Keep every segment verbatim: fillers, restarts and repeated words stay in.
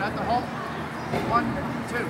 At the home. One, two.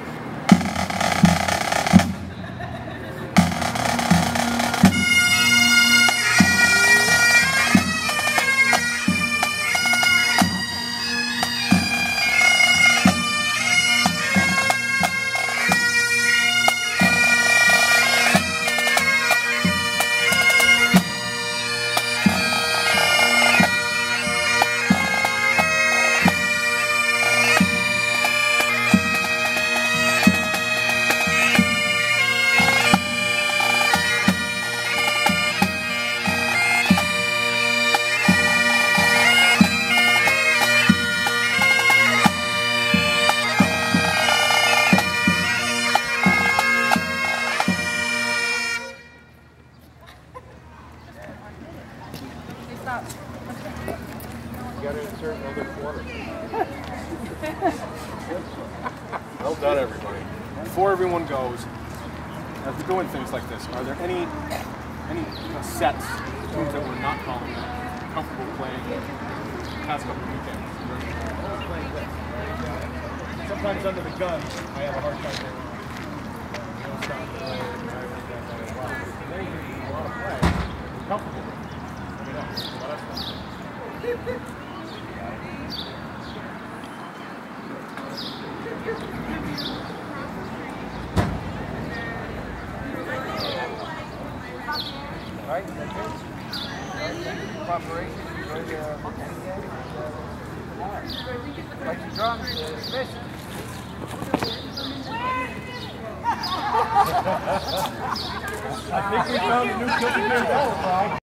You gotta insert another quarter. Well done, everybody. Before everyone goes, as we're doing things like this, are there any any you know, sets, tunes that we're not calling that comfortable playing the past couple of weekends? Sometimes under the gun, I have a hard time doing it. Anything you want to play, comfortable with. Let me know. Let us know. All right, that's it. Thank you for cooperation. Enjoy the end game. Like the drums, uh, fish. I think we found a new Kiltie Band.